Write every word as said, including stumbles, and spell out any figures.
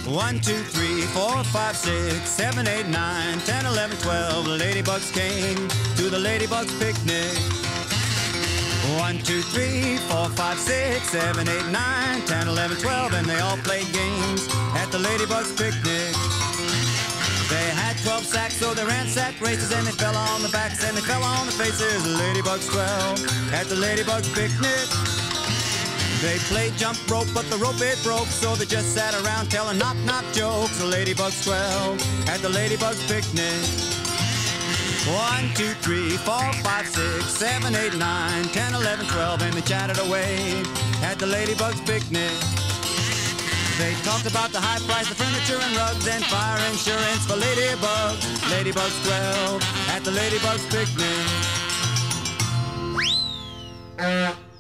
One, two, three, four, five, six, seven, eight, nine, ten, eleven, twelve. The ladybugs came to the ladybugs picnic. One, two, three, four, five, six, seven, eight, nine, ten, eleven, twelve. And they all played games at the ladybugs picnic. They had twelve sacks, so they ran sack races, and they fell on the backs and they fell on the faces. The ladybugs twelve at the ladybugs picnic. They played jump rope, but the rope it broke, so they just sat around telling knock-knock jokes. The ladybugs twelve at the ladybugs picnic. One, two, three, four, five, six, seven, eight, nine, ten, eleven, twelve, and they chatted away at the ladybugs picnic. They talked about the high price of furniture and rugs and fire insurance for ladybugs. Ladybugs twelve at the ladybugs picnic.